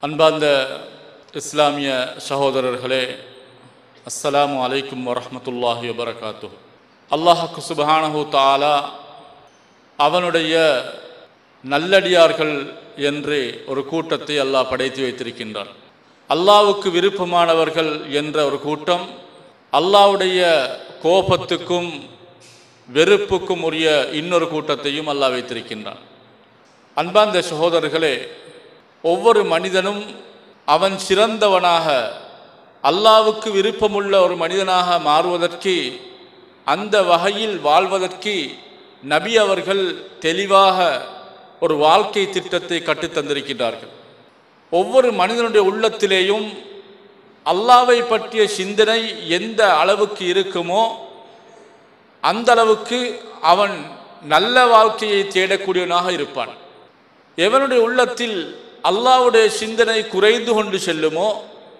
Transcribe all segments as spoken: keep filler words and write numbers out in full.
அன்பார்ந்த இஸ்லாமிய சகோதரர்களே, அஸ்ஸலாமு அலைக்கும் வரஹ்மத்துல்லாஹி வபரகாத்துஹு. அல்லாஹ்க்கு சுப்ஹானஹு தஆலா அவனுடைய நல்லடியார்கள் என்று ஒரு கூட்டத்தை அல்லாஹ் படைத்து வைத்திருக்கின்றான். அல்லாஹ்வுக்கு விருப்பமானவர்கள் என்ற ஒரு கூட்டம், அல்லாஹ்வுடைய கோபத்துக்கும் வெறுப்புக்கும் உரிய இன்னொரு கூட்டத்தையும் அல்லாஹ் வைத்திருக்கின்றான். அன்பார்ந்த சகோதரர்களே, ஒவ்வொரு மனிதனும் அவன் சிறந்தவனாக அல்லாஹ்வுக்கு விருப்பமுள்ள ஒரு மனிதனாக மாறுவதற்கு, அந்த வகையில் வாழ்வதற்கு நபி அவர்கள் தெளிவாக ஒரு வாழ்க்கை திட்டத்தை கற்றுத்தந்திருக்கிறார்கள். ஒவ்வொரு மனிதனுடைய உள்ளத்திலேயும் அல்லாஹ்வை பற்றிய சிந்தனை எந்த அளவுக்கு இருக்குமோ அந்த அளவுக்கு அவன் நல்ல வாழ்க்கையை தேடக்கூடியவனாக இருப்பான். எவனுடைய உள்ளத்தில் அல்லாஹ்வுடைய சிந்தனை குறைந்து கொண்டு செல்லுமோ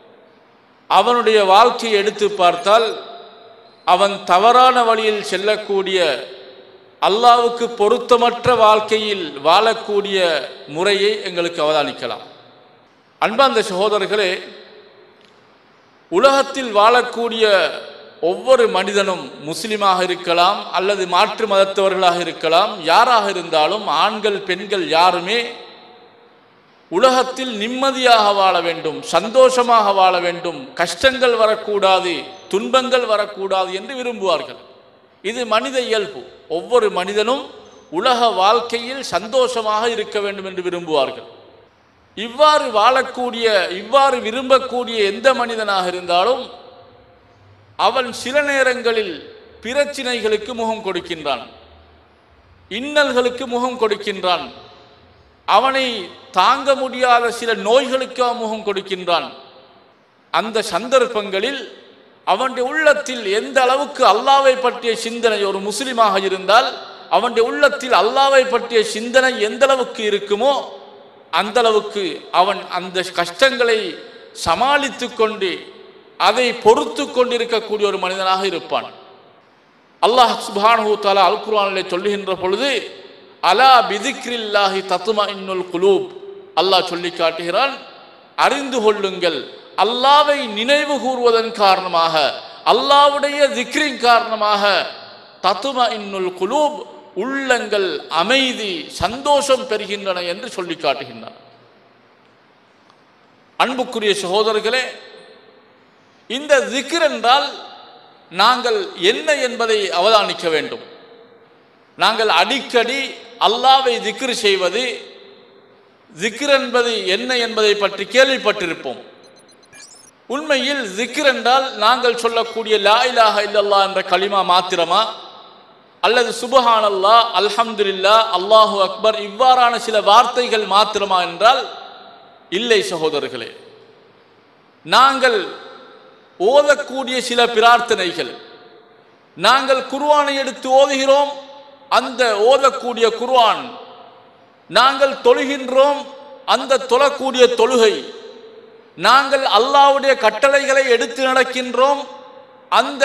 அவனுடைய வாழ்க்கையை எடுத்து பார்த்தால் அவன் தவறான வழியில் செல்லக்கூடிய, அல்லாஹ்வுக்கு பொருத்தமற்ற வாழ்க்கையில் வாழக்கூடிய முறையை எங்களுக்கு அவதானிக்கலாம். அன்பார்ந்த சகோதரர்களே, உலகத்தில் வாழக்கூடிய ஒவ்வொரு மனிதனும் முஸ்லிமாக இருக்கலாம் அல்லது மாற்று மதத்தவர்களாக இருக்கலாம், யாராக இருந்தாலும் ஆண்கள் பெண்கள் யாருமே உலகத்தில் நிம்மதியாக வாழ வேண்டும், சந்தோஷமாக வாழ வேண்டும், கஷ்டங்கள் வரக்கூடாது, துன்பங்கள் வரக்கூடாது என்று விரும்புவார்கள். இது மனித இயல்பு. ஒவ்வொரு மனிதனும் உலக வாழ்க்கையில் சந்தோஷமாக இருக்க வேண்டும் என்று விரும்புவார்கள். இவ்வாறு வாழக்கூடிய, இவ்வாறு விரும்பக்கூடிய எந்த மனிதனாக இருந்தாலும் அவன் சில நேரங்களில் பிரச்சினைகளுக்கு முகம் கொடுக்கின்றான், இன்னல்களுக்கு முகம் கொடுக்கின்றான், அவனை தாங்க முடியாத சில நோய்களுக்கு முகம் கொடுக்கின்றான். அந்த சந்தர்ப்பங்களில் அவனுடைய உள்ளத்தில் எந்த அளவுக்கு அல்லாஹ்வை பற்றிய சிந்தனை, ஒரு முஸ்லிமாக இருந்தால் அவனுடைய உள்ளத்தில் அல்லாஹ்வை பற்றிய சிந்தனை எந்த அளவுக்கு இருக்குமோ அந்த அளவுக்கு அவன் அந்த கஷ்டங்களை சமாளித்து கொண்டு அதை பொறுத்து கொண்டிருக்கக்கூடிய ஒரு மனிதனாக இருப்பான். அல்லாஹ் சுப்ஹானஹு தஆலா அல் குர்ஆனிலே சொல்லுகின்ற பொழுது, அலா பிதிக்ரில்லாஹி தத்மஇன்னுல் குலூப், அல்லாஹ் சொல்லி காட்டுகிறான், அறிந்து கொள்ளுங்கள், அல்லாஹ்வை நினைவு கூறுவதன் காரணமாக, அல்லாஹ்வுடைய திக்ரின் காரணமாக தத்மஇன்னுல் குலூப், உள்ளங்கள் அமைதி சந்தோஷம் பெறுகின்றன என்று சொல்லி காட்டுகின்றான். அன்புக்குரிய சகோதரர்களே, இந்த திக்ர் என்றால் நாங்கள் என்ன என்பதை அவதானிக்க வேண்டும். நாங்கள் அடிக்கடி அல்லாஹ்வை திக்ர் செய்வது, திக்ர் என்பது என்ன என்பதை பற்றி கேள்விப்பட்டிருப்போம். உண்மையில் திக்ர் என்றால் நாங்கள் சொல்லக்கூடிய லா இலாஹ இல்லல்லாஹ் என்ற கலிமா மாத்திரமா, அல்லது சுப்ஹானல்லாஹ், அல்ஹம்துலில்லாஹ், அல்லாஹு அக்பர் இவ்வாறான சில வார்த்தைகள் மாத்திரமா என்றால் இல்லை சகோதரர்களே. நாங்கள் ஓதக்கூடிய சில பிரார்த்தனைகள், நாங்கள் குர்ஆனை எடுத்து ஓதுகிறோம், அந்த ஓதக்கூடிய குர்ஆன், நாங்கள் தொழுகின்றோம், அந்த தொழக்கூடிய தொழுகை, நாங்கள் அல்லாஹ்வுடைய கட்டளைகளை எடுத்து நடக்கின்றோம், அந்த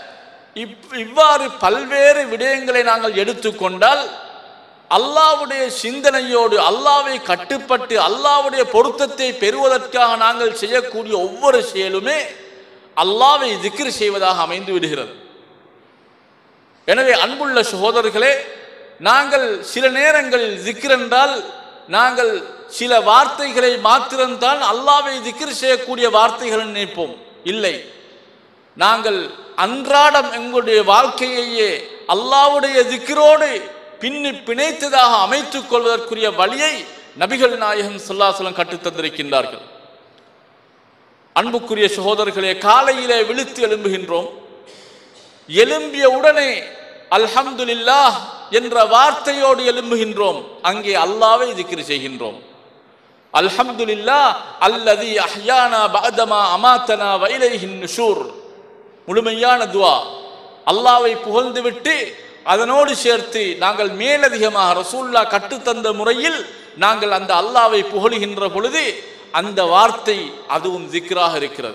இவ்வாறு பல்வேறு விடயங்களை நாங்கள் எடுத்துக்கொண்டால் அல்லாஹ்வுடைய சிந்தனையோடு அல்லாஹ்வை கட்டுப்பட்டு அல்லாஹ்வுடைய பொருத்தத்தை பெறுவதற்காக நாங்கள் செய்யக்கூடிய ஒவ்வொரு செயலுமே அல்லாஹ்வை திக்ர் செய்வதாக அமைந்து விடுகிறது. எனவே அன்புள்ள சகோதரர்களே, நாங்கள் சில நேரங்களில் திக்ர் என்றால் நாங்கள் சில வார்த்தைகளை மாத்திரம்தான் அல்லாஹ்வை திக்ர் செய்யக்கூடிய வார்த்தைகள் நினைப்போம். இல்லை, நாங்கள் அன்றாடம் எங்களுடைய வாழ்க்கையையே அல்லாஹ்வுடைய திக்ரோடு பின்னி பிணைத்ததாக அமைத்துக் கொள்வதற்குரிய வழியை நபிகள் நாயகம் ஸல்லல்லாஹு அலைஹி வஸல்லம் கற்றுத்தந்திருக்கின்றார்கள். அன்புக்குரிய சகோதரர்களே, காலையிலே விழித்து எழும்புகின்றோம், எழும்பிய உடனே அல்ஹம்துலில்லாஹ் என்ற வார்த்தையோடு எழும்புகின்றோம், அங்கே அல்லாஹ்வை திக்ர் செய்கின்றோம். அல்ஹம்துலில்லாஹ் அல்லதி அஹ்யானா பஅதமா அமாத்தனா வ இலைஹின் நுஷூர், முழுமையான துஆ. அல்லாஹ்வை புகழ்ந்துவிட்டு அதனோடு சேர்த்து நாங்கள் மேலதிகமாக ரசூலுல்லாஹ் கற்றுத்தந்த முறையில் நாங்கள் அந்த அல்லாஹ்வை புகழுகின்ற பொழுது அந்த வார்த்தை அதுவும் திக்ராக இருக்கிறது.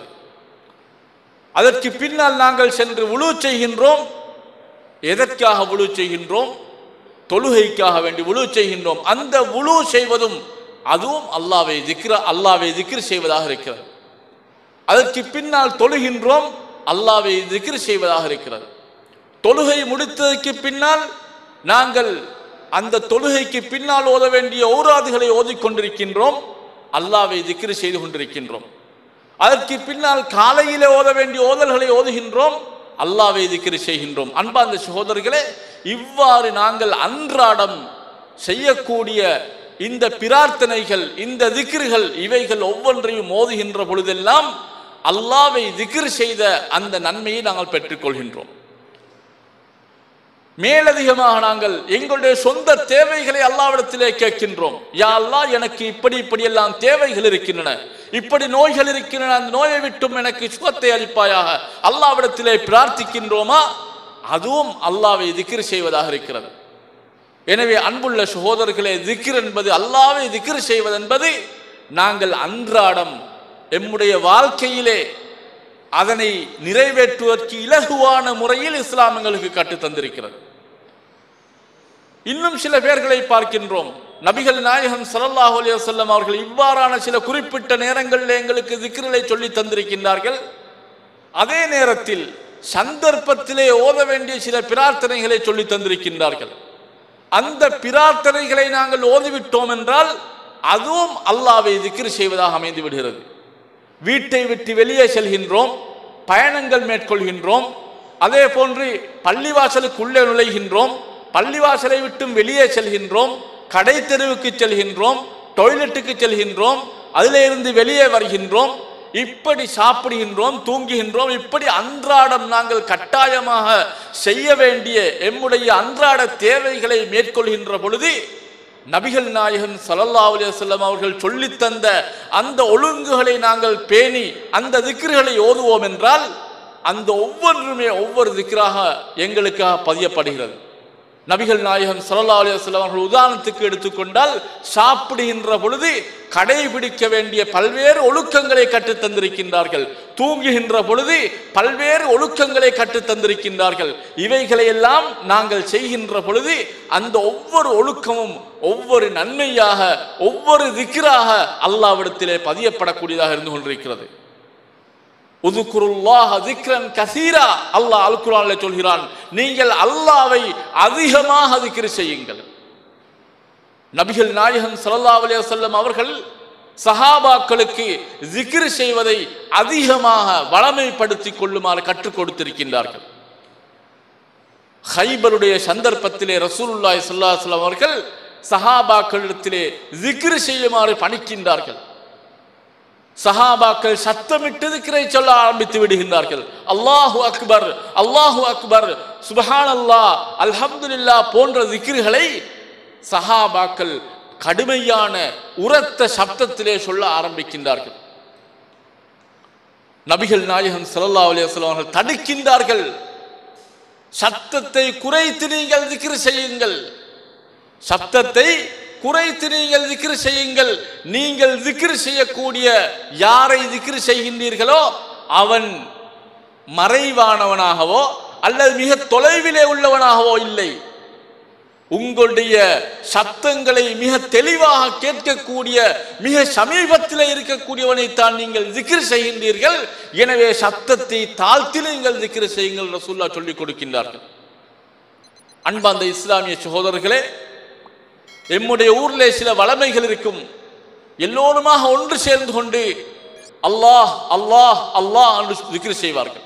அதற்கு பின்னால் நாங்கள் சென்று வுளூ செய்கின்றோம். எதற்காக வுளூ செய்கின்றோம்? தொழுகைக்காக வேண்டி வுளூ செய்கின்றோம். அந்த வுளூ செய்வதும் அதுவும் அல்லாஹ்வை திக்ர அல்லாஹ்வை திக்ர் செய்வதாக இருக்கிறது. அதற்கு பின்னால் தொழுகின்றோம், அல்லாஹ்வை திக்ர் செய்வதாக இருக்கிறது. தொழுகை முடித்ததற்கு பின்னால் நாங்கள் அந்த தொழுகைக்கு பின்னால் ஓத வேண்டிய ஔராதுகளை ஓதிக்கொண்டிருக்கின்றோம், அல்லாஹ்வை திக்ர் செய்து கொண்டிருக்கின்றோம். அதற்கு பின்னால் காலையிலே ஓத வேண்டிய ஓதல்களை ஓதுகின்றோம், அல்லாஹ்வை திக்ர் செய்கின்றோம். அன்பார்ந்த சகோதரர்களே, இவ்வாறு நாங்கள் அன்றாடம் செய்யக்கூடிய இந்த பிரார்த்தனைகள், இந்த திக்ர்கள், இவைகள் ஒவ்வொன்றையும் ஓதுகின்ற பொழுதெல்லாம் அல்லாஹ்வை திக்ர் செய்த அந்த நன்மையை நாங்கள் பெற்றுக்கொள்கின்றோம். மேலதிகமாக நாங்கள் எங்களுடைய சொந்த தேவைகளை அல்லாஹ்விடத்திலே கேட்கின்றோம். யா அல்லாஹ், எனக்கு இப்படி இப்படியெல்லாம் தேவைகள் இருக்கின்றன, இப்படி நோய்கள் இருக்கின்றன, அந்த நோயை விட்டும் எனக்கு சுகத்தை அளிப்பாயாக அல்லாஹ்விடத்திலே பிரார்த்திக்கின்றோமா? அதுவும் அல்லாஹ்வை திக்ர் செய்வதாக இருக்கிறது. எனவே அன்புள்ள சகோதரர்களே, திக்ர் என்பது, அல்லாஹ்வை திக்ர் செய்வது என்பது நாங்கள் அன்றாடம் எம்முடைய வாழ்க்கையிலே அதனை நிறைவேற்றுவதற்கு இலகுவான முறையில் இஸ்லாம் எங்களுக்கு கற்றுத் தந்திருக்கிறது. இன்னும் சில பேர்களை பார்க்கின்றோம், நபிகள் நாயகம் ஸல்லல்லாஹு அலைஹி வஸல்லம் அவர்கள் இவ்வாறான சில குறிப்பிட்ட நேரங்களில் எங்களுக்கு திக்ர்களை சொல்லி தந்திருக்கின்றார்கள். அதே நேரத்தில் சந்தர்ப்பத்திலே ஓத வேண்டிய சில பிரார்த்தனைகளை சொல்லி தந்திருக்கின்றார்கள். அந்த பிரார்த்தனைகளை நாங்கள் ஓதிவிட்டோம் என்றால் அதுவும் அல்லாஹ்வை திக்ர் செய்வதாக அமைந்து விடுகிறது. வீட்டை விட்டு வெளியே செல்கின்றோம், பயணங்கள் மேற்கொள்கின்றோம், அதே போன்று பள்ளிவாசலுக்குள்ளே நுழைகின்றோம், பள்ளிவாசலை விட்டும் வெளியே செல்கின்றோம், கடை தெருவுக்கு செல்கின்றோம், டாய்லெட்டுக்கு செல்கின்றோம், அதிலே இருந்து வெளியே வருகின்றோம், இப்படி சாப்பிடுகின்றோம், தூங்குகின்றோம். இப்படி அன்றாடம் நாங்கள் கட்டாயமாக செய்ய வேண்டிய எம்முடைய அன்றாட தேவைகளை மேற்கொள்கின்ற பொழுது நபிகள் நாயகம் ஸல்லல்லாஹு அலைஹி வஸல்லம் அவர்கள் சொல்லித் தந்த அந்த ஒழுங்குகளை நாங்கள் பேணி அந்த திக்ர்களை ஓதுவோம் என்றால் அந்த ஒவ்வொன்றுமே ஒவ்வொரு திக்ராக எங்களுக்காக பதியப்படுகிறது. நபிகள் நாயகம் ஸல்லல்லாஹு அலைஹி வஸல்லம் அவர்கள் உதாரணத்துக்கு எடுத்துக்கொண்டால், சாப்பிடுகின்ற பொழுது கடைபிடிக்க வேண்டிய பல்வேறு ஒழுக்கங்களை கற்றுத் தந்திருக்கின்றார்கள். தூங்குகின்ற பொழுது பல்வேறு ஒழுக்கங்களை கற்றுத் தந்திருக்கின்றார்கள். இவைகளை எல்லாம் நாங்கள் செய்கின்ற பொழுது அந்த ஒவ்வொரு ஒழுக்கமும் ஒவ்வொரு நன்மையாக, ஒவ்வொரு திக்ராக அல்லாஹ்விடத்திலே பதியப்படக்கூடியதாக இருந்து கொண்டிருக்கிறது. உதுகுருல்லாஹ திக்ரன் கஸீரா, அல்லாஹ் அல் குர்ஆனிலே சொல்கிறான், நீங்கள் அல்லாஹ்வை அதிகமாக திக்ர் செய்யுங்கள். நபிகள் நாயகம் ஸல்லல்லாஹு அலைஹி வஸல்லம் அவர்கள் சஹாபாக்களுக்கு திக்ர் செய்வதை அதிகமாக வளமைப்படுத்திக் கொள்ளுமாறு கற்றுக் கொடுத்திருக்கின்றார்கள். ஹைபருடைய சந்தர்ப்பத்திலே ரசூலுல்லாஹி ஸல்லல்லாஹு அலைஹி வஸல்லம் அவர்கள் சஹாபாக்களிடத்திலே திக்ர் செய்யுமாறு பணிக்கின்றார்கள். சஹாபாக்கள் சத்தமிட்டு திக்ரை சொல்ல ஆரம்பித்து விடுகின்றார்கள். அல்லாஹு அக்பர், அல்லாஹு அக்பர், சுப்ஹானல்லாஹ், அல்ஹம்துலில்லாஹ் போன்ற திக்ர்களை சஹாபாக்கள் கடுமையான உரத்த சப்தத்திலே சொல்ல ஆரம்பிக்கின்றார்கள். நபிகள் நாயகம் ஸல்லல்லாஹு அலைஹி வஸல்லம் அவர்கள் தடுக்கின்றார்கள். சத்தத்தை குறைத்து நீங்கள் திக்ர் செய்யுங்கள், சப்தத்தை குறைத்து நீங்கள் திக்ர் செய்யுங்கள். நீங்கள் திக்ர் செய்யக்கூடிய யாரை திக்ர் செய்கின்றீர்களோ அவன் மறைவானவனாகவோ அல்லது மிக தொலைவிலே உள்ளவனாகவோ இல்லை, உங்களுடைய சப்தங்களை மிக தெளிவாக கேட்கக்கூடிய மிக சமீபத்தில் இருக்கக்கூடியவனைத்தான் நீங்கள் திக்ர் செய்கின்றீர்கள். எனவே சப்தத்தை தாழ்த்தி நீங்கள் திக்ர் செய்யுங்கள் ரசூலுல்லாஹ் சொல்லிக் கொடுக்கின்றார்கள். அன்பார்ந்த இஸ்லாமிய சகோதரர்களே, எம்முடைய ஊரிலே சில வளமைகள் இருக்கும். எல்லோருமாக ஒன்று சேர்ந்து கொண்டு அல்லாஹ் அல்லாஹ் அல்லாஹ் என்று திக்ர் செய்வார்கள்.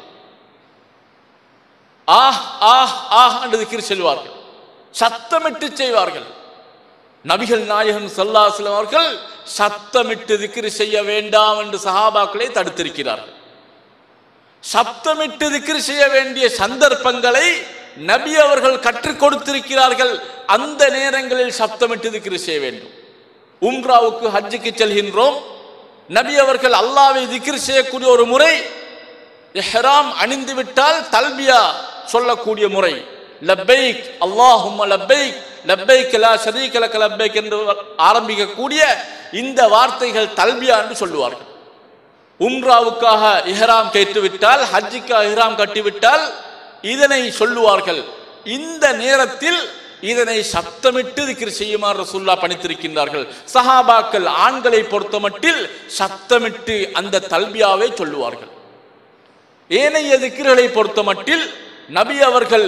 ஆஹ் ஆஹ் ஆஹ் என்று திக்ர் செல்வார்கள், சத்தமிட்டு செய்வார்கள். நபிகள் நாயகம் ஸல்லல்லாஹு அலைஹி வஸல்லம் அவர்கள் சத்தமிட்டு திக்ர் செய்ய வேண்டாம் என்று சஹாபாக்களை தடுத்திருக்கிறார்கள். சத்தமிட்டு திக்ர் செய்ய வேண்டிய சந்தர்ப்பங்களை நபி அவர்கள் கற்றுக் கொடுத்திருக்கிறார்கள். அந்த நேரங்களில் சப்தமிட்டு திக்ர் செய்ய வேண்டும். உம்ராவுக்கு ஹஜ்ஜுக்கு செல்கின்றோம், நபி அவர்கள் அல்லாஹ்வை திக்ர் செய்யக்கூடிய ஒரு முறை, இஹ்ராம் அணிந்து விட்டால் தல்பியா சொல்லக்கூடிய முறை, லப்பைக் அல்லாஹும்ம லப்பைக் லப்பைக் லா ஷரீக லக லப்பைக் என்று ஆரம்பிக்கக்கூடிய இந்த வார்த்தைகள் தல்பியா என்று சொல்லுவார்கள். உம்ராவுக்காக இஹ்ராம் கேட்டுவிட்டால், ஹஜ்ஜுக்காக இஹ்ராம் கட்டிவிட்டால் இதனை சொல்லுவார்கள். இந்த நேரத்தில் இதனை சத்தமிட்டு திக்ர் செய்யுமாறு ரசூலுல்லாஹ் பணித்திருக்கின்றார்கள். சஹாபாக்கள் ஆண்களை பொறுத்தமட்டில் சத்தமிட்டு அந்த தல்பியாவை சொல்லுவார்கள். ஏனைய திக்ர்களை பொறுத்தமட்டில் நபி அவர்கள்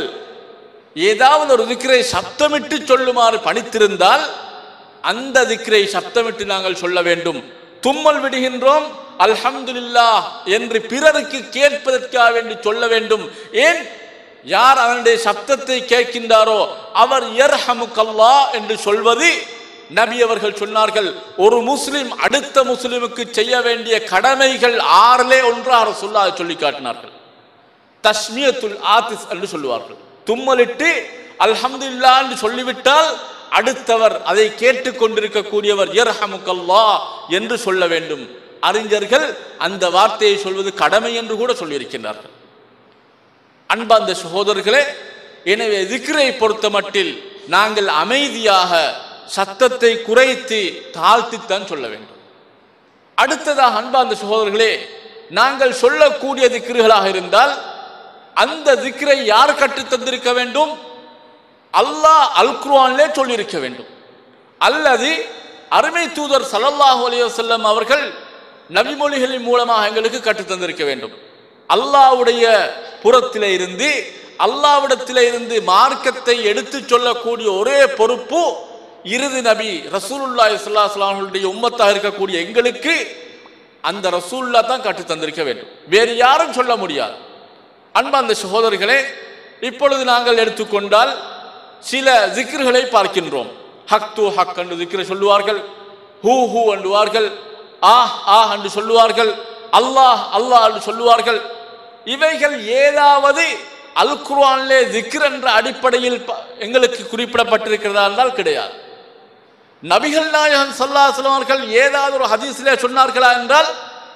ஏதாவது ஒரு திக்ரை சத்தமிட்டு சொல்லுமாறு பணித்திருந்தால் அந்த திக்ரை சத்தமிட்டு நாங்கள் சொல்ல வேண்டும். தும்மல் விடுகின்றோம் அல்ஹம்துலில்லாஹ் என்று பிறருக்கு கேட்பதற்காக வேண்டி சொல்ல வேண்டும். ஏன்? யார் அவனுடைய சப்தத்தை கேட்கின்றாரோ அவர் யர்ஹமுக்கல்லாஹ் என்று சொல்வது நபி அவர்கள் சொன்னார்கள். ஒரு முஸ்லிம் அடுத்த முஸ்லிமுக்கு செய்ய வேண்டிய கடமைகள் ஆறிலே ஒன்றாக ரசூலுல்லாஹ் சொல்லி காட்டினார்கள். தஸ்மியத்துல் ஆத்திஸ் என்று சொல்லுவார்கள். தும்மலிட்டு அல்ஹம்துலில்லாஹ் என்று சொல்லிவிட்டால் அடுத்தவர் அதை கேட்டுக் கொண்டிருக்கக்கூடியவர் யர்ஹமுக்கல்லாஹ் என்று சொல்ல வேண்டும். அறிஞர்கள் அந்த வார்த்தையை சொல்வது கடமை என்று கூட சொல்லியிருக்கின்றார்கள். அன்பார்ந்த சகோதரர்களே, எனவே திக்ரை பொறுத்த மட்டில் நாங்கள் அமைதியாக சத்தத்தை குறைத்து தாழ்த்தித்தான் சொல்ல வேண்டும். அடுத்ததாக அன்பார்ந்த சகோதரர்களே, நாங்கள் சொல்லக்கூடிய திக்ருகளாக இருந்தால் அந்த திக்ரை யார் கற்றுத் தந்திருக்க வேண்டும்? அல்லாஹ் அல் குர்ஆனிலே சொல்லியிருக்க வேண்டும், அல்லது அருமை தூதர் ஸல்லல்லாஹு அலைஹி வஸல்லம் அவர்கள் நபிமொழிகளின் மூலமாக எங்களுக்கு கற்றுத் தந்திருக்க வேண்டும். அல்லாஹ்வுடைய புறத்திலே இருந்து அல்லாஹ்விடத்திலே இருந்து மார்க்கத்தை எடுத்து சொல்லக்கூடிய ஒரே பொறுப்பு இறுதி நபி ரசூலுல்லாஹி ஸல்லல்லாஹு அலைஹி வஸல்லம் அவர்களுடைய உம்மத்தாக இருக்கக்கூடிய எங்களுக்கு அந்த ரசூலுல்லாஹ் தான் கற்றுத் தந்திருக்க வேண்டும். வேறு யாரும் சொல்ல முடியாது. அன்பார்ந்த சகோதரர்களே, இப்பொழுது நாங்கள் எடுத்துக்கொண்டால் சில ஜிக்ர்களை பார்க்கின்றோம். ஹக் து ஹக் என்று ஜிக்ரை சொல்லுவார்கள், ஹூ ஹூ என்றுவார்கள், ஆஹ் ஆஹ் என்று சொல்லுவார்கள், அல்லாஹ் அல்லாஹ் என்று சொல்லுவார்கள். இவைகள் ஏதாவது அல் குர்ஆனிலே ஜிக்ர் என்ற அடிப்படையில் எங்களுக்கு குறிப்பிடப்பட்டிருக்கிறதா என்றால் கிடையாது. நபிகள் நாயகம் ஸல்லல்லாஹு அலைஹி வஸல்லம் அவர்கள் ஏதாவது ஒரு ஹதீஸிலே சொன்னார்களா என்றால்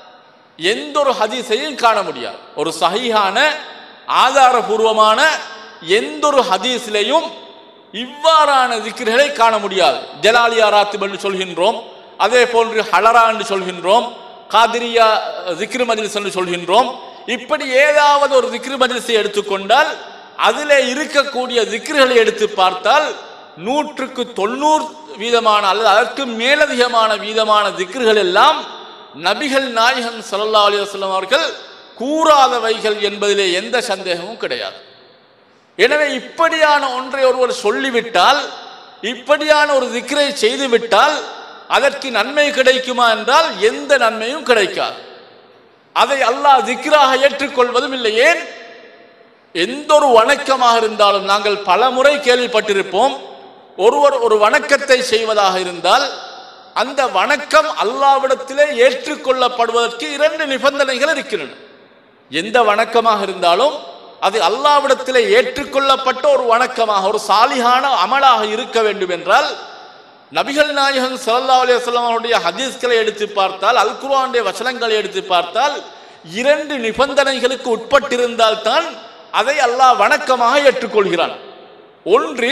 எந்த ஒரு ஹதீஸையும் காண முடியாது. ஒரு சஹீஹான ஆதாரபூர்வமான எந்த ஒரு ஹதீஸிலையும் இவ்வாறான திக்ர்களை காண முடியாது. ஜலாலியா ராத்திப் என்று சொல்கின்றோம், அதே போன்று ஹலரா என்று சொல்கின்றோம், காதிரியா திக்ர் மஜ்லிஸ் என்று சொல்கின்றோம். இப்படி ஏதாவது ஒரு திக்ர் மஜ்லிஸை எடுத்துக்கொண்டால் அதிலே இருக்கக்கூடிய திக்ர்களை எடுத்து பார்த்தால் நூற்றுக்கு தொண்ணூறு வீதமான அல்லது அதற்கு மேலதிகமான வீதமான திக்ர்கள் எல்லாம் நபிகள் நாயகம் ஸல்லல்லாஹு அலைஹி வஸல்லம் அவர்கள் கூறாதவைகள் என்பதிலே எந்த சந்தேகமும் கிடையாது. எனவே இப்படியான ஒன்றை ஒருவர் சொல்லிவிட்டால், இப்படியான ஒரு திக்ரை செய்துவிட்டால் அதற்கு நன்மை கிடைக்குமா என்றால் எந்த நன்மையும் கிடைக்காது. அதை அல்லாஹ் திக்ராக ஏற்றுக்கொள்வதும் இல்லை. ஏன்? எந்த ஒரு வணக்கமாக இருந்தாலும் நாங்கள் பல முறை கேள்விப்பட்டிருப்போம், ஒருவர் ஒரு வணக்கத்தை செய்வதாக இருந்தால் அந்த வணக்கம் அல்லாஹ்விடத்திலே ஏற்றுக்கொள்ளப்படுவதற்கு இரண்டு நிபந்தனைகள் இருக்கின்றன. எந்த வணக்கமாக இருந்தாலும் அது அல்லாஹ்விடத்திலே ஏற்றுக்கொள்ளப்பட்ட ஒரு வணக்கமாக, ஒரு சாலிஹான அமலாக இருக்க வேண்டும் என்றால் நபிகள் நாயகம் ஸல்லல்லாஹு அலைஹி வஸல்லம் அவருடைய ஹதீஸ்களை எடுத்து பார்த்தால், அல் குர்ஆனுடைய வசனங்களை எடுத்து பார்த்தால் இரண்டு நிபந்தனைகளுக்கு உட்பட்டிருந்தால் தான் அதை அல்லாஹ் வணக்கமாக ஏற்றுக்கொள்கிறான். ஒன்று,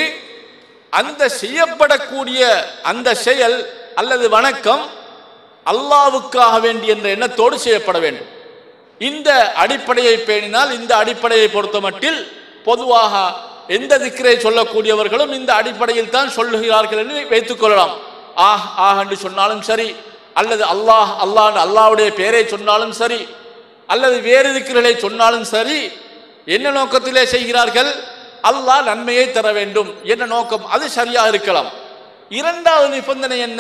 அந்த செய்யப்படக்கூடிய அந்த செயல் அல்லது வணக்கம் அல்லாஹ்வுக்காக வேண்டி என்ற எண்ணத்தோடு செய்யப்பட வேண்டும். இந்த அடிப்படையை பேணினால், இந்த அடிப்படையை பொறுத்த மட்டில் பொதுவாக எந்த திக்ரை சொல்லக்கூடியவர்களும் இந்த அடிப்படையில் தான் சொல்லுகிறார்கள் என்று வைத்துக் கொள்ளலாம். ஆஹ் ஆஹ் என்று சொன்னாலும் சரி, அல்லது அல்லாஹ் அல்லாஹ் அல்லாஹ்வுடைய பெயரை சொன்னாலும் சரி, அல்லது வேறு திக்ர்களை சொன்னாலும் சரி, என்ன நோக்கத்திலே செய்கிறார்கள்? அல்லாஹ் நன்மையை தர வேண்டும் என்ற நோக்கம், அது சரியாக இருக்கலாம். இரண்டாவது நிபந்தனை என்ன?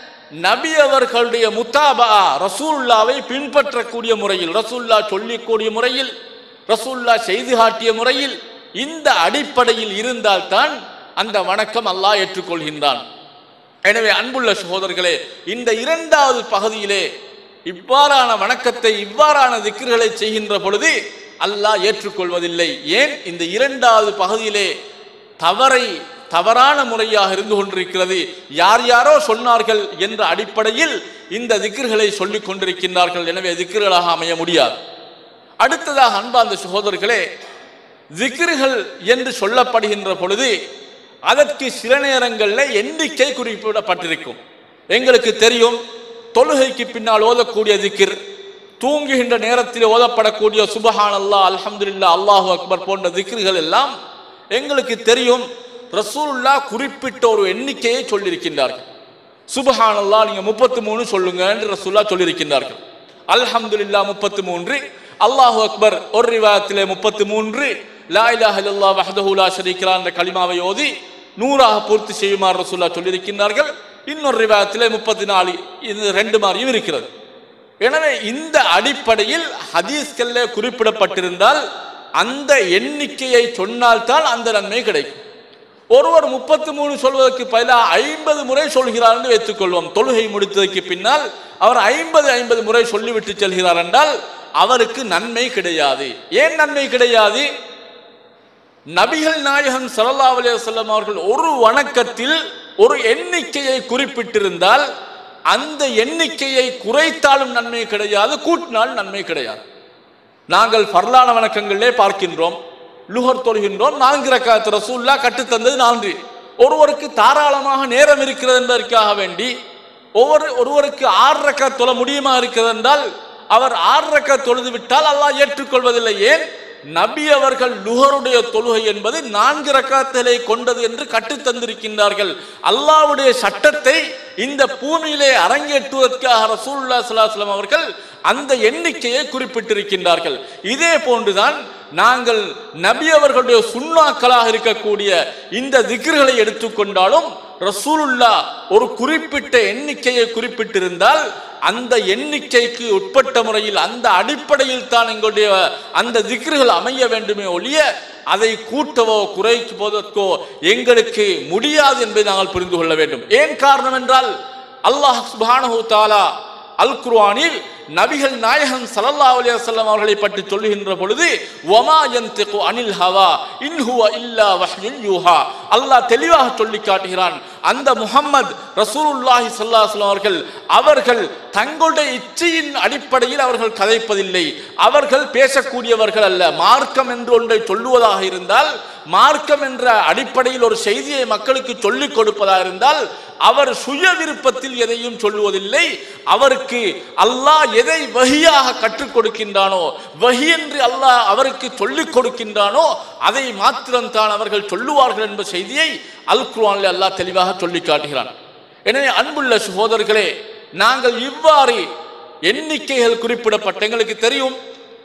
நபி அவர்களுடைய முத்தாபா, ரசூலுல்லாவை பின்பற்றக்கூடிய முறையில், ரசூலுல்லாஹ் சொல்லிக்கூடிய முறையில், ரசூலுல்லாஹ் செய்து காட்டிய முறையில், இந்த அடிப்படையில் இருந்தால்தான் அந்த வணக்கம் அல்லாஹ் ஏற்றுக்கொள்கின்றான். எனவே அன்புள்ள சகோதரர்களே, இந்த இரண்டாவது பகுதியிலே இவ்வாறான வணக்கத்தை, இவ்வாறான திக்ர்களை செய்கின்ற பொழுது அல்லாஹ் ஏற்றுக்கொள்வதில்லை. ஏன்? இந்த இரண்டாவது பகுதியிலே தவறை தவறான முறையாக இருந்து கொண்டிருக்கிறது. யார் யாரோ சொன்னார்கள் என்ற அடிப்படையில் இந்த திக்ர்களை சொல்லிக் கொண்டிருக்கின்றார்கள். எனவே திக்ர்களாக அமைய முடியாது. அடுத்ததாக அன்பார்ந்த சகோதரர்களே, திக்ர்கள் என்று சொல்லப்படுகின்ற பொழுது அதற்கு சில நேரங்களில் எண்ணிக்கை குறிப்பிடப்பட்டிருக்கும். எங்களுக்கு தெரியும், தொழுகைக்கு பின்னால் ஓதக்கூடிய திக்ர், தூங்குகின்ற நேரத்தில் ஓதப்படக்கூடிய சுபஹானல்லாஹ், அல்ஹம்துலில்லாஹ், அல்லாஹு அக்பர் போன்ற திக்ர்கள் எல்லாம் எங்களுக்கு தெரியும். ரசூலுல்லாஹ் குறிப்பிட்ட ஒரு எண்ணிக்கையை சொல்லியிருக்கின்றார்கள். சுப்ஹானல்லாஹ் நீங்க முப்பத்தி மூணு சொல்லுங்க என்று ரசூலுல்லாஹ் சொல்லியிருக்கின்றார்கள். அல்ஹம்துலில்லாஹ் முப்பத்தி மூன்று, அல்லாஹு அக்பர் ஒரு ரிவாயத்திலே முப்பத்தி மூன்று, லா இலாஹ இல்லல்லாஹ் வஹ்தஹு லா ஷரீக லஹு என்ற கலிமாவை ஓதி நூறாக பூர்த்தி செய்யுமாறு ரசூலுல்லாஹ் சொல்லியிருக்கின்றார்கள். இன்னொரு ரிவாயத்திலே முப்பத்தி நாலு, இது ரெண்டு மாதிரியும் இருக்கிறது. எனவே இந்த அடிப்படையில் ஹதீஸ்களிலே குறிப்பிடப்பட்டிருந்தால் அந்த எண்ணிக்கையை சொன்னால்தான் அந்த நன்மை கிடைக்கும். ஒருவர் முப்பத்தி மூணு சொல்வதற்கு பதிலாக ஐம்பது முறை சொல்கிறார் என்று வைத்துக்கொள்வோம். தொழுகை முடித்ததற்கு பின்னால் அவர் ஐம்பது ஐம்பது முறை சொல்லிவிட்டு செல்கிறார் என்றால் அவருக்கு நன்மை கிடையாது. ஏன் நன்மை கிடையாது? நபிகள் நாயகம் ஸல்லல்லாஹு அலைஹி வஸல்லம் அவர்கள் ஒரு வணக்கத்தில் ஒரு எண்ணிக்கையை குறிப்பிட்டிருந்தால் அந்த எண்ணிக்கையை குறைத்தாலும் நன்மை கிடையாது, கூட்டினால் நன்மை கிடையாது. நாங்கள் ஃபர்லான வணக்கங்களிலே பார்க்கின்றோம், லுஹர் தொழுகின்றோம், நான்கு ரக்காத் ரசூலுல்லாஹ் கற்றுத்தந்தது நான்கு. ஒருவருக்கு தாராளமாக நேரம் இருக்கிறது என்பதற்காக வேண்டி ஒவ்வொரு ஒருவருக்கு ஆறு ரக்காத் தொழ முடியுமா இருக்கிறது என்றால் அவர் ஆறு ரக்காத் தொழுது விட்டால் அல்லாஹ் ஏற்றுக்கொள்வதில்லை. ஏன்? நபி அவர்கள் லுஹருடைய தொழுகை என்பது நான்கு ரக்காத்துகளை கொண்டது என்று கற்றுத்தந்திருக்கின்றார்கள். அல்லாஹ்வுடைய சட்டத்தை இந்த பூமியிலே அரங்கேற்றுவதற்காக ரசூலுல்லாஹி ஸல்லல்லாஹு அலைஹி வஸல்லம் அவர்கள் அந்த எண்ணிக்கையை குறிப்பிட்டிருக்கின்றார்கள். இதே போன்றுதான் நாங்கள் நபி அவர்களுடைய சுன்னாக்களாக இருக்கக்கூடிய இந்த திக்ர்களை எடுத்துக்கொண்டாலும் ரசூலுல்லாஹ் ஒரு குறிப்பிட்ட எண்ணிக்கையை குறிப்பிட்டிருந்தால் அந்த எண்ணிக்கைக்கு உட்பட்ட முறையில் அந்த அடிப்படையில் தான் எங்களுடைய அந்த திக்ர்கள் அமைய வேண்டுமே ஒழிய அதை கூட்டவோ குறைப்பதற்கோ எங்களுக்கு முடியாது என்பதை நாங்கள் புரிந்து கொள்ள வேண்டும். ஏன் காரணம் என்றால் அல்லாஹ் சுப்ஹானஹு வ தஆலா அல் குர்ஆனில் நபிகள் நாயகம் ஸல்லல்லாஹு அலைஹி வஸல்லம் அவர்களை பற்றி சொல்லுகின்ற பொழுது வமா யன்திகு அனில் ஹவா இன் ஹுவ இல்லா வஹ்யுன் யூஹா, அல்லாஹ் தெளிவாக சொல்லி காட்டுகிறான், அந்த முஹம்மது ரசூலுல்லாஹி ஸல்லல்லாஹு அலைஹி வஸல்லம் அவர்கள் அவர்கள் தங்களுடைய இச்சையின் அடிப்படையில் அவர்கள் கதைப்பதில்லை, அவர்கள் பேசக்கூடியவர்கள் அல்ல. மார்க்கம் என்று ஒன்றை சொல்லுவதாக இருந்தால், மார்க்கம் என்ற அடிப்படையில் ஒரு செய்தியை மக்களுக்கு சொல்லிக் கொடுப்பதாக இருந்தால் அவர் சுய விருப்பத்தில் எதையும் சொல்லுவதில்லை. அவருக்கு அல்லாஹ் எதை வஹியாக கற்றுக் கொடுக்கின்றானோ, வஹி என்று அல்லாஹ் அவருக்கு சொல்லிக் கொடுக்கின்றானோ அதை மாத்திரம்தான் அவர்கள் சொல்லுவார்கள் என்ற செய்தியை அல் குர்ஆனில் அல்லாஹ் தெளிவாக சொல்லி காட்டுகிறான். எனவே அன்புள்ள சகோதரர்களே, நாங்கள் இவ்வாறு எண்ணிக்கைகள் குறிப்பிடப்பட்ட எங்களுக்கு தெரியும்,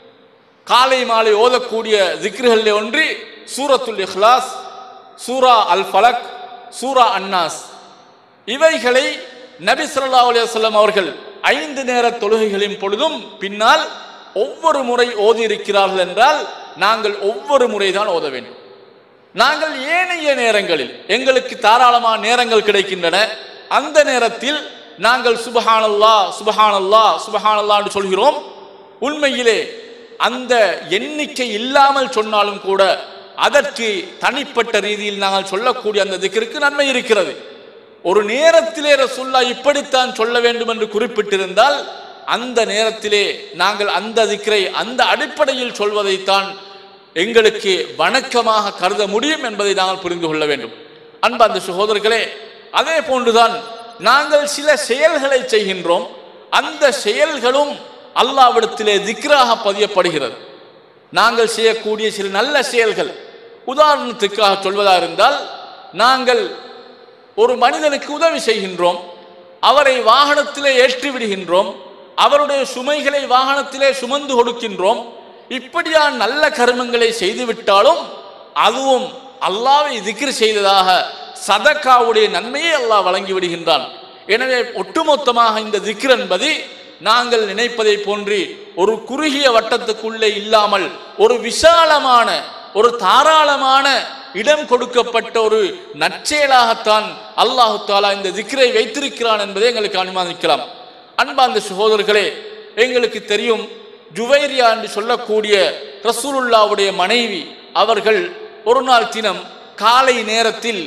காலை மாலை ஓதக்கூடிய திக்ர்களிலே ஒன்று சூரத்துல் இஹ்லாஸ், சூரா அல் ஃபலக், சூரா அன்னாஸ். இவைகளை நபி ஸல்லல்லாஹு அலைஹி வஸல்லம் அவர்கள் ஐந்து நேர தொழுகைகளின் பொழுதும் பின்னால் ஒவ்வொரு முறை ஓதி இருக்கிறார்கள் என்றால் நாங்கள் ஒவ்வொரு முறைதான் ஓத வேண்டும். நாங்கள் ஏனைய நேரங்களில் எங்களுக்கு தாராளமான நேரங்கள் கிடைக்கின்றன, அந்த நேரத்தில் நாங்கள் சுப்ஹானல்லாஹ் சுப்ஹானல்லாஹ் சுப்ஹானல்லாஹ் என்று சொல்கிறோம். உண்மையிலே அந்த எண்ணிக்கை இல்லாமல் சொன்னாலும் கூட அதற்கு தனிப்பட்ட ரீதியில் நாங்கள் சொல்லக்கூடிய அந்த திக்ருக்கு நன்மை இருக்கிறது. ஒரு நேரத்திலே ரசூலுல்லாஹ் இப்படித்தான் சொல்ல வேண்டும் என்று குறிப்பிட்டிருந்தால் அந்த நேரத்திலே நாங்கள் அந்த திக்ரை அந்த அடிப்படையில் சொல்வதைத்தான் எங்களுக்கு வணக்கமாக கருத முடியும் என்பதை நாங்கள் புரிந்து கொள்ள வேண்டும். அன்பார்ந்த சகோதரர்களே, அதே போன்றுதான் நாங்கள் சில செயல்களை செய்கின்றோம், அந்த செயல்களும் அல்லாஹ்விடத்திலே திக்ராக பதியப்படுகிறது. நாங்கள் செய்யக்கூடிய சில நல்ல செயல்கள், உதாரணத்துக்காக சொல்வதாக இருந்தால், நாங்கள் ஒரு மனிதனுக்கு உதவி செய்கின்றோம், அவரை வாகனத்திலே ஏற்றி விடுகின்றோம், அவருடைய சுமைகளை வாகனத்திலே சுமந்து கொடுக்கின்றோம். இப்படியான நல்ல கர்மங்களை செய்துவிட்டாலும் அதுவும் அல்லாஹ்வை திக்ர் செய்ததாக சதக்காவுடைய நன்மையை அல்லாஹ் வழங்கி விடுகின்றான். எனவே ஒட்டுமொத்தமாக இந்த திக்ர் என்பது நாங்கள் நினைப்பதை போன்று ஒரு குறுகிய வட்டத்துக்குள்ளே இல்லாமல் ஒரு விசாலமான ஒரு தாராளமான இடம் கொடுக்கப்பட்ட ஒரு நற்செயலாகத்தான் அல்லாஹு தஆலா இந்த திக்ரை வைத்திருக்கிறான் என்பதை எங்களுக்கு அனுமானிக்கலாம். அன்பார்ந்த சகோதரர்களே, எங்களுக்கு தெரியும், ஜுவைரியா என்று சொல்லக்கூடிய ரசூலுல்லாஹ்வுடைய மனைவி அவர்கள் ஒரு நாள் தினம் காலை நேரத்தில்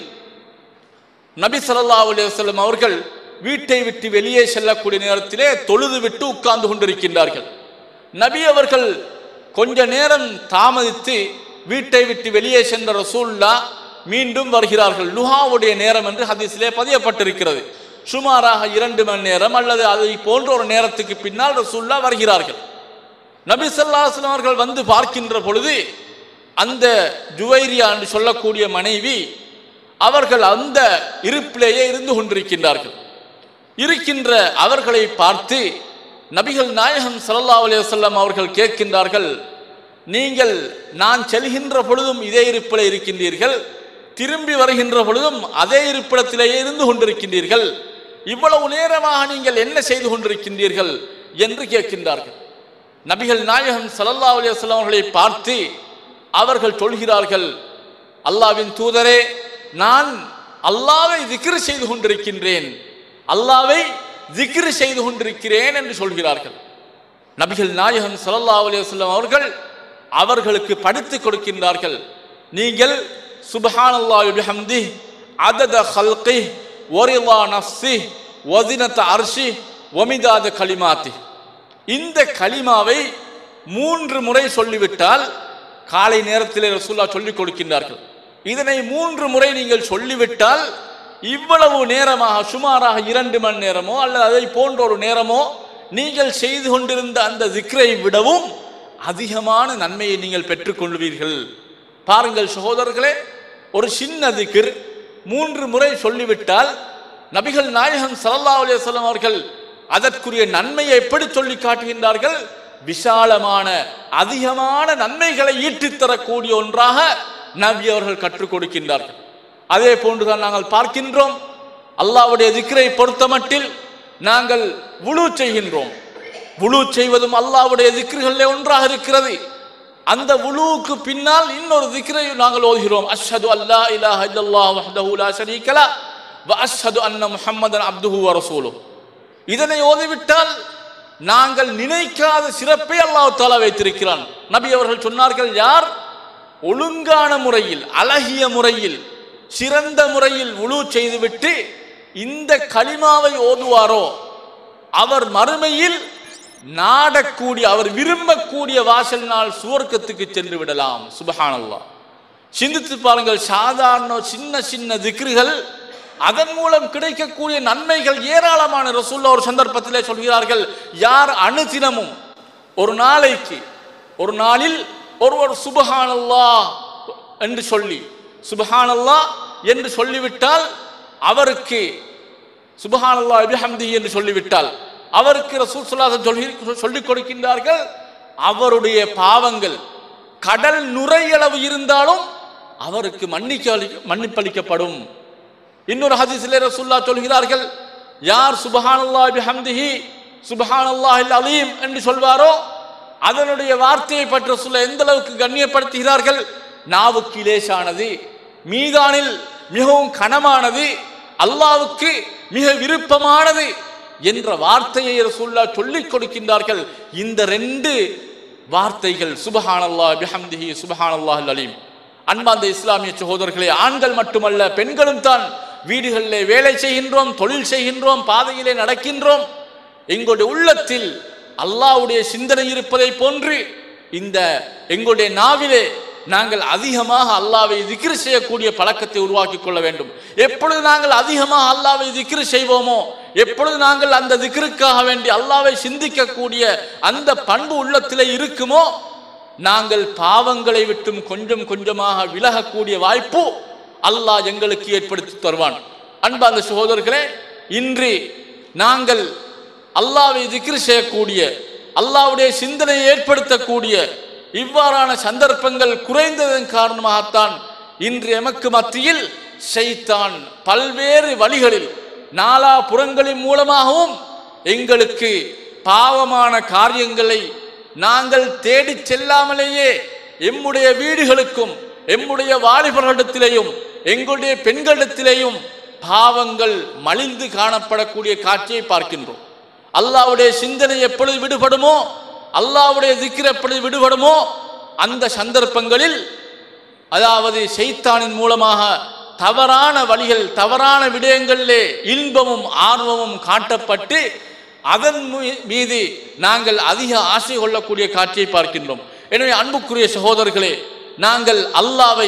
நபி ஸல்லல்லாஹு அலைஹி வஸல்லம் அவர்கள் வீட்டை விட்டு வெளியே செல்லக்கூடிய நேரத்திலே தொழுது விட்டு உட்கார்ந்து கொண்டிருக்கின்றார்கள். நபி அவர்கள் கொஞ்ச நேரம் தாமதித்து வீட்டை விட்டு வெளியே சென்ற ரசூலுல்லாஹ் மீண்டும் வருகிறார்கள். லுஹாவுடைய நேரம் என்று ஹதீஸிலே பதியப்பட்டிருக்கிறது. சுமாராக இரண்டு மணி நேரம் அல்லது அதை போன்ற ஒரு நேரத்துக்கு பின்னால் ரசூலுல்லாஹ் வருகிறார்கள். நபி ஸல்லல்லாஹு அலைஹி வஸல்லம் அவர்கள் வந்து பார்க்கின்ற பொழுது அந்த ஜுவைரியா என்று சொல்லக்கூடிய மனைவி அவர்கள் அந்த இருப்பிலேயே இருந்து கொண்டிருக்கின்றார்கள். இருக்கின்ற அவர்களை பார்த்து நபிகள் நாயகம் ஸல்லல்லாஹு அலைஹி வஸல்லம் அவர்கள் கேட்கின்றார்கள், நீங்கள் நான் செல்கின்ற பொழுதும் இதே இருப்பிலே இருக்கின்றீர்கள், திரும்பி வருகின்ற பொழுதும் அதே இருப்பிடத்திலேயே இருந்து கொண்டிருக்கின்றீர்கள், இவ்வளவு நேரமாக நீங்கள் என்ன செய்து கொண்டிருக்கின்றீர்கள் என்று கேட்கின்றார்கள். நபிகள் நாயகம் ஸல்லல்லாஹு அலைஹி வஸல்லம் அவர்களை பார்த்து அவர்கள் சொல்கிறார்கள், அல்லாஹ்வின் தூதரே, நான் அல்லாஹ்வை zikr செய்து கொண்டிருக்கின்றேன், அல்லாஹ்வை zikr செய்து கொண்டிருக்கிறேன் என்று சொல்கிறார்கள். நபிகள் நாயகம் ஸல்லல்லாஹு அலைஹி வஸல்லம் அவர்கள் அவர்களுக்கு படித்துக் கொடுக்கின்றார்கள், நீங்கள் சுப்ஹானல்லாஹி பிஹம்திஹி அதத கல்கிஹி வரிதா நஃப்ஸிஹி வஸினத அர்ஷிஹி வமிதாத கலிமாத்திஹி, இந்த கலிமாவை மூன்று முறை சொல்லிவிட்டால், காலை நேரத்திலே ரசூலுல்லாஹ் சொல்லிக் கொடுக்கின்றார்கள், இதனை மூன்று முறை நீங்கள் சொல்லிவிட்டால் இவ்வளவு நேரமாக சுமாராக இரண்டு மணி நேரமோ அல்லது அதை போன்ற ஒரு நேரமோ நீங்கள் செய்து கொண்டிருந்த அந்த zikரை விடவும் அதிகமான நன்மையை நீங்கள் பெற்றுக்கொள்வீர்கள். பாருங்கள் சகோதரர்களே, ஒரு சின்ன zikr மூன்று முறை சொல்லிவிட்டால் நபிகள் நாயகம் ஸல்லல்லாஹு அலைஹி வஸல்லம் அவர்கள் அதற்குரிய நன்மையை எப்படி சொல்லி காட்டுகின்றார்கள்? விசாலமான அதிகமான நன்மைகளை ஈட்டித் தரக்கூடிய ஒன்றாக நபி அவர்கள் கற்றுக் கொடுக்கின்றார்கள். அதே போன்றுதான் நாங்கள் பார்க்கின்றோம், அல்லாஹ்வுடைய zikரை பொறுத்தமட்டில் நாங்கள் வுளூ செய்கின்றோம். வுளூ செய்வதும் அல்லாஹ்வுடைய zikர்களிலே ஒன்றாக இருக்கிறது. அந்த வுளூக்கு பின்னால் இன்னொரு zikரை நாங்கள் ஓதுகிறோம், அஷ்ஹது அல்லா இலாஹ இல்லல்லாஹு வஹ்தஹு லா ஷரீக லஹு வ அஷ்ஹது அன்ன முஹம்மதன் அப்துஹு வ ரசூலுஹு. இதனை ஓதிவிட்டால் நாங்கள் நினைக்காத சிறப்பை அல்லாஹ் தஆலா வைத்திருக்கிறான். நபி அவர்கள் சொன்னார்கள், யார் ஒழுங்கான முறையில் அழகிய முறையில் சிறந்த முறையில் வுளூ செய்துவிட்டு இந்த கலிமாவை ஓதுவாரோ அவர் மறுமையில் நாடக்கூடிய அவர் விரும்பக்கூடிய வாசல் நாள் சுவர்க்கத்துக்கு சென்று விடலாம். சுப்ஹானல்லாஹ். சிந்தித்து பாருங்கள், சாதாரண சின்ன சின்ன திக்ருகள் அதன் மூலம் கிடைக்கக்கூடிய நன்மைகள் ஏராளமான. ரசூலுல்லாஹ் ஒரு சந்தர்ப்பத்திலே சொல்கிறார்கள், யார் அனுதினமும் ஒரு நாளைக்கு ஒரு நாளில் ஒருவர் சுப்ஹானல்லாஹ் என்று சொல்லி சுப்ஹானல்லாஹ் என்று சொல்லிவிட்டால் அவருக்கு சுப்ஹானல்லாஹி பிஹம்திஹி என்று சொல்லிவிட்டால் அவருக்கு ரசூல் ஸல்லல்லாஹு அலைஹி வஸல்லம் சொல்லிக் கொடுக்கின்றார்கள், அவருடைய பாவங்கள் கடல் நுரையளவு இருந்தாலும் அவருக்கு மன்னிக்க மன்னிப்பளிக்கப்படும். இன்னொரு ஹதீஸிலே ரசூலுல்லாஹ் சொல்கிறார்கள், யார் சுப்ஹானல்லாஹி பிஹம்திஹி சுப்ஹானல்லாஹில் அலீம் என்று சொல்வாரோ அதனுடைய வார்த்தையை பற்றி ரசூலுல்லாஹ் எந்த அளவுக்கு கண்ணியப்படுத்துகிறார்கள்? நாவுக்கு லேசானது, மீதானில் மிகவும் கனமானது, அல்லாஹ்வுக்கு மிக விருப்பமானது என்ற வார்த்தையை ரசூலுல்லாஹ் சொல்லிக் கொடுக்கின்றார்கள். இந்த ரெண்டு வார்த்தைகள் சுப்ஹானல்லாஹி பிஹம்திஹி சுப்ஹானல்லாஹில் அலீம். அன்பார்ந்த இஸ்லாமிய சகோதரர்களே, ஆண்கள் மட்டுமல்ல பெண்களும் தான் வீடுகளிலே வேலை செய்கின்றோம், தொழில் செய்கின்றோம், பாதையிலே நடக்கின்றோம். எங்களுடைய உள்ளத்தில் அல்லாஹ்வுடைய சிந்தனை இருப்பதை போன்று இந்த எங்களுடைய நாவிலே நாங்கள் அதிகமாக அல்லாஹ்வை zikr செய்யக்கூடிய பழக்கத்தை உருவாக்கி கொள்ள வேண்டும். எப்பொழுது நாங்கள் அதிகமாக அல்லாஹ்வை zikr செய்வோமோ, எப்பொழுது நாங்கள் அந்த zikruக்காக வேண்டி அல்லாஹ்வை சிந்திக்கக்கூடிய அந்த பண்பு உள்ளத்திலே இருக்குமோ, நாங்கள் பாவங்களை விட்டும் கொஞ்சம் கொஞ்சமாக விலகக்கூடிய வாய்ப்பு அல்லாஹ் எங்களுக்கு ஏற்படுத்தி தருவான். அன்பார்ந்த சகோதரர்களே, இன்று நாங்கள் அல்லாஹ்வை zikr செய்யக்கூடிய அல்லாஹ்வுடைய சிந்தனையை ஏற்படுத்தக்கூடிய இவ்வாறான சந்தர்ப்பங்கள் குறைந்ததன் காரணமாகத்தான் இன்று எமக்கு மத்தியில் ஷைத்தான் பல்வேறு வழிகளில் நாலா புறங்களின் மூலமாகவும் எங்களுக்கு பாவமான காரியங்களை நாங்கள் தேடி செல்லாமலேயே எம்முடைய வீடுகளுக்கும் எம்முடைய வாலிபர்களிடத்திலேயும் எங்களுடைய பெண்களிடத்திலேயும் பாவங்கள் மலிந்து காணப்படக்கூடிய காட்சியை பார்க்கின்றோம். அல்லாஹ்வுடைய சிந்தனை எப்பொழுது விடுபடுமோ, அல்லாஹ்வுடைய zikr எப்பொழுது விடுபடுமோ, அந்த சந்தர்ப்பங்களில் அதாவது ஷைத்தானின் மூலமாக தவறான வழிகள் தவறான விடயங்களிலே இன்பமும் ஆர்வமும் காட்டப்பட்டு அதன் மீது நாங்கள் அதிக ஆசை கொள்ளக்கூடிய காட்சியை பார்க்கின்றோம். எனவே அன்புக்குரிய சகோதரர்களே, நாங்கள் அல்லாஹ்வை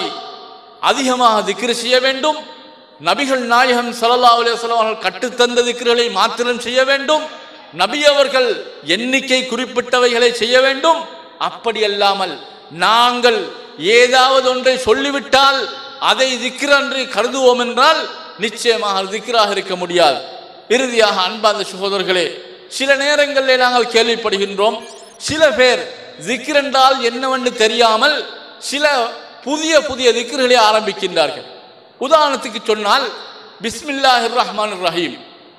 அதிகமாக zikr செய்ய வேண்டும். நபிகள் நாயகம் ஸல்லல்லாஹு அலைஹி வஸல்லம் அவர்கள் கற்றுத்தந்த zikர்களை மாத்திரம் செய்ய வேண்டும். நபி அவர்கள் எண்ணிக்கை குறிப்பிட்டவைகளை செய்ய வேண்டும். அப்படி அல்லாமல் நாங்கள் ஏதாவது ஒன்றை சொல்லிவிட்டால் அதை திக்ர் என்று கருதுவோம் என்றால் நிச்சயமாக திக்ராக இருக்க முடியாது. இறுதியாக அன்பார்ந்த சகோதரர்களே, சில நேரங்களில் நாங்கள் கேள்விப்படுகின்றோம், சில பேர் திக்ர் என்றால் என்னவென்று தெரியாமல் சில புதிய புதிய திக்ர்களை ஆரம்பிக்கின்றார்கள். உதாரணத்துக்கு சொன்னால் பிஸ்மில்லாஹிர் ரஹ்மானிர் ரஹீம்,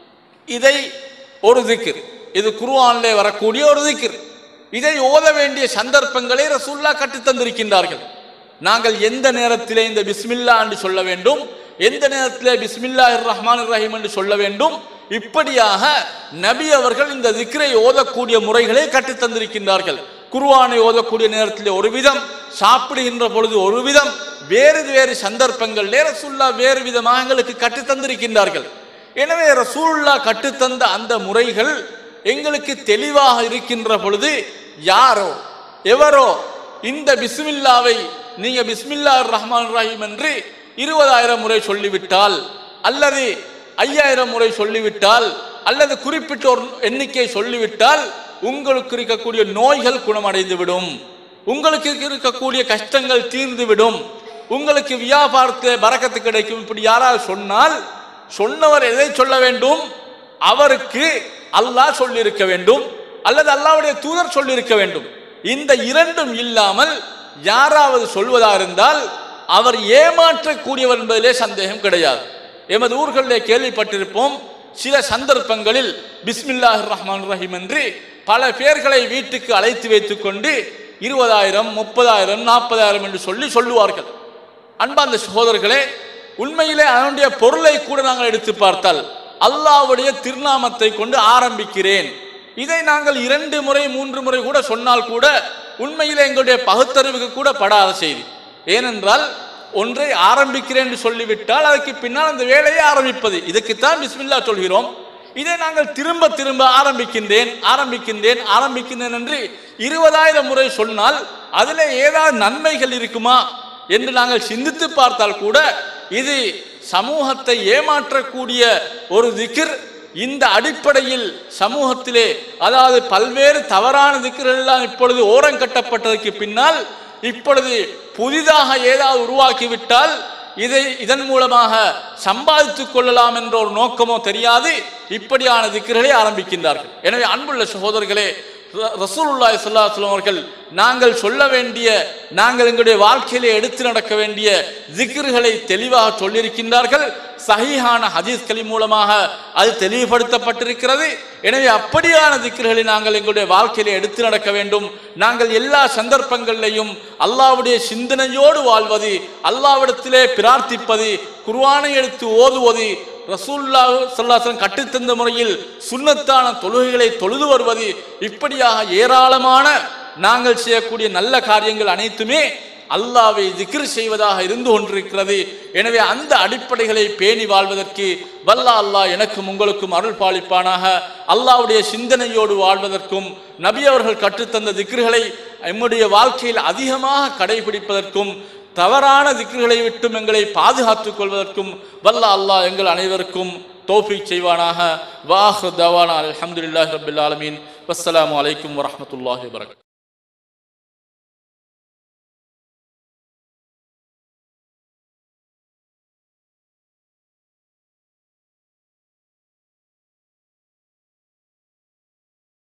இதை ஒரு திக்ர், இது குர்ஆனிலே வரக்கூடிய ஒரு திக்ர். இதை ஓத வேண்டிய சந்தர்ப்பங்களை ரசூலுல்லாஹ் கற்றுத் தந்திருக்கின்றார்கள். நாங்கள் எந்த நேரத்திலே இந்த பிஸ்மில்லா என்று சொல்ல வேண்டும், எந்த நேரத்திலே பிஸ்மில்லாஹிர் ரஹ்மானிர் ரஹீம் என்று சொல்ல வேண்டும், இப்படியாக நபி அவர்கள் இந்த திக்ரை ஓதக்கூடிய முறைகளை கற்றுத் தந்திருக்கின்றார்கள். குர்ஆனை ஓதக்கூடிய நேரத்திலே ஒரு விதம், சாப்பிடுகின்ற பொழுது ஒரு விதம், வேறு வேறு சந்தர்ப்பங்களிலே ரசூலுல்லாஹ் வேறு விதமாக எங்களுக்கு கற்றுத் தந்திருக்கின்றார்கள். எனவே ரசூலுல்லாஹ் கற்றுத்தந்த அந்த முறைகள் எங்களுக்கு தெளிவாக இருக்கின்ற பொழுது யாரோ எவரோ இந்த பிஸ்மில்லாவை நீங்க பிஸ்மில்லாஹிர் ரஹ்மானிர் ரஹீம் என்று இருபதாயிரம் முறை சொல்லிவிட்டால், அல்லது ஐயாயிரம் முறை சொல்லிவிட்டால், அல்லது குறிப்பிட்ட ஒரு எண்ணிக்கை சொல்லிவிட்டால் உங்களுக்கு இருக்கக்கூடிய நோய்கள் குணமடைந்து விடும், உங்களுக்கு இருக்கக்கூடிய கஷ்டங்கள் தீர்ந்து விடும், உங்களுக்கு வியாபாரத்தில் பரக்கத்து கிடைக்கும். இப்படி யாராவது சொன்னால், சொன்னவர் எதை சொல்ல வேண்டும்? அவருக்கு அல்லாஹ் சொல்லியிருக்க வேண்டும், அல்லது அல்லாஹ்வுடைய தூதர் சொல்லியிருக்க வேண்டும். இந்த இரண்டும் இல்லாமல் யாராவது சொல்வதா இருந்தால் அவர் ஏமாற்றக்கூடியவர் என்பதிலே சந்தேகம் கிடையாது. எமது ஊர்களிலே கேள்விப்பட்டிருப்போம், சில சந்தர்ப்பங்களில் பிஸ்மில்லாஹிர் ரஹ்மானிர் ரஹீம் என்று பல பேர்களை வீட்டுக்கு அழைத்து வைத்துக் கொண்டு இருபதாயிரம் முப்பதாயிரம் நாற்பதாயிரம் என்று சொல்லி சொல்லுவார்கள். அன்பார்ந்த சகோதரர்களே, உண்மையிலே அதனுடைய பொருளை கூட நாங்கள் எடுத்து பார்த்தால் அல்லாஹ்வுடைய திருநாமத்தை கொண்டு ஆரம்பிக்கிறேன், இதை நாங்கள் இரண்டு முறை மூன்று முறை கூட சொன்னால் கூட உண்மையிலே எங்களுடைய பகுத்தறிவுக்கு கூட படாத செய்தி. ஏனென்றால் ஒன்றை ஆரம்பிக்கிறேன் என்று சொல்லிவிட்டால் அதற்கு பின்னால் அந்த வேலையை ஆரம்பிப்பது, இதுக்குத்தான் பிஸ்மில்லா சொல்கிறோம். இதை நாங்கள் திரும்ப திரும்ப ஆரம்பிக்கின்றேன் ஆரம்பிக்கின்றேன் ஆரம்பிக்கின்றேன் என்று இருபதாயிரம் முறை சொன்னால் அதில் ஏதாவது நன்மைகள் இருக்குமா என்று நாங்கள் சிந்தித்து பார்த்தால் கூட இது சமூகத்தை ஏமாற்றக்கூடிய ஒரு திக்ர். இந்த அடிப்படையில் சமூகத்திலே, அதாவது பல்வேறு தவறான திக்ர்கள் எல்லாம் இப்பொழுது ஓரங்கட்டப்பட்டதற்கு பின்னால் இப்பொழுது புதிதாக ஏதாவது உருவாக்கிவிட்டால் இதை இதன் மூலமாக சம்பாதித்துக் கொள்ளலாம் என்ற ஒரு நோக்கமோ தெரியாது இப்படியான திக்ர்களை ஆரம்பிக்கின்றார்கள். எனவே அன்புள்ள சகோதரர்களே, ரசூலுல்லாஹி ஸல்லல்லாஹு அலைஹி வஸல்லம் அவர்கள் நாங்கள் சொல்ல வேண்டிய, நாங்கள் எங்களுடைய வாழ்க்கையிலே எடுத்து நடக்க வேண்டிய திக்ர்களை தெளிவாக சொல்லியிருக்கின்றார்கள். சஹீஹான ஹதீஸ்களின் மூலமாக அது தெளிவுபடுத்தப்பட்டிருக்கிறது. எனவே அப்படியான திக்ர்களை நாங்கள் எங்களுடைய வாழ்க்கையிலே எடுத்து நடக்க வேண்டும். நாங்கள் எல்லா சந்தர்ப்பங்களிலையும் அல்லாஹ்வுடைய சிந்தனையோடு வாழ்வது, அல்லாஹ்விடத்திலே பிரார்த்திப்பது, குர்ஆனை எடுத்து ஓதுவது, ரசூலுல்லாஹி ஸல்லல்லாஹு அலைஹி வஸல்லம் கற்றுத்தந்த முறையில் சுன்னத்தான தொழுகைகளை தொழுது வருவது, இப்படியாக ஏராளமான நாங்கள் செய்யக்கூடிய நல்ல காரியங்கள் அனைத்துமே அல்லாஹ்வை திக்ர் செய்வதாக இருந்து கொண்டிருக்கிறது. எனவே அந்த அடிப்படைகளை பேணி வாழ்வதற்கு வல்ல அல்லாஹ் எனக்கும் உங்களுக்கும் அருள் பாலிப்பானாக. அல்லாஹ்வுடைய சிந்தனையோடு வாழ்வதற்கும் நபி அவர்கள் கற்றுத்தந்த திக்ர்களை நம்முடைய வாழ்க்கையில் அதிகமாக கடைபிடிப்பதற்கும் தவறான திக்ர்களை விட்டும் எங்களை பாதுகாத்துக் கொள்வதற்கும் வல்ல அல்லாஹ் எங்கள் அனைவருக்கும் தௌஃபீக் செய்வானாக. வாஹிர் தவானா அல்ஹம்துலில்லாஹி ரப்பில் ஆலமீன். வஸ்ஸலாமு அலைக்கும் வரஹ்மத்துல்லாஹி வபரகாத்துஹு.